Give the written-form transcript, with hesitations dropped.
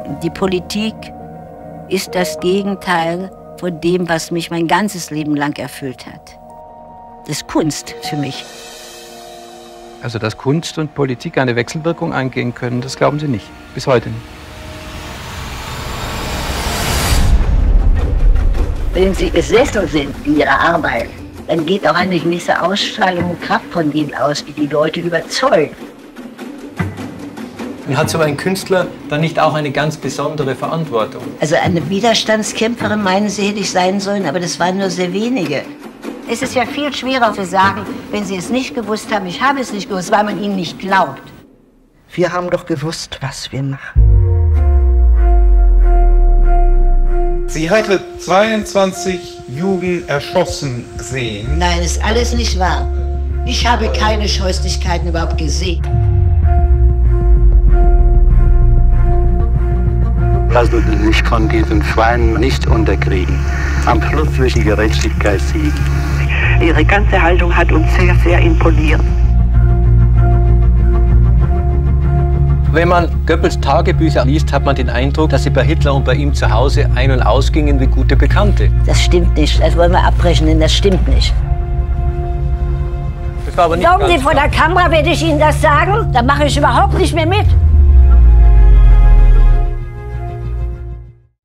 Die Politik ist das Gegenteil von dem, was mich mein ganzes Leben lang erfüllt hat. Das ist Kunst für mich. Also, dass Kunst und Politik eine Wechselwirkung eingehen können, das glauben Sie nicht. Bis heute nicht. Wenn Sie gesessen sind in Ihrer Arbeit, dann geht auch eine gewisse Ausstrahlung und Kraft von Ihnen aus, die die Leute überzeugt. Und hat so ein Künstler dann nicht auch eine ganz besondere Verantwortung? Also eine Widerstandskämpferin, meinen Sie, hätte ich sein sollen, aber das waren nur sehr wenige. Es ist ja viel schwerer zu sagen, wenn Sie es nicht gewusst haben, ich habe es nicht gewusst, weil man Ihnen nicht glaubt. Wir haben doch gewusst, was wir machen. Sie hatte 22 Juden erschossen gesehen. Nein, ist alles nicht wahr. Ich habe keine Scheußlichkeiten überhaupt gesehen. Lassen Sie sich von diesen Schweinen nicht unterkriegen. Am Schluss wird die Gerechtigkeit siegen. Ihre ganze Haltung hat uns sehr, sehr imponiert. Wenn man Goebbels Tagebücher liest, hat man den Eindruck, dass sie bei Hitler und bei ihm zu Hause ein- und ausgingen wie gute Bekannte. Das stimmt nicht. Das wollen wir abbrechen, denn das stimmt nicht. Das war aber nicht Glauben Sie, ganz vor klar. der Kamera werde ich Ihnen das sagen? Da mache ich überhaupt nicht mehr mit.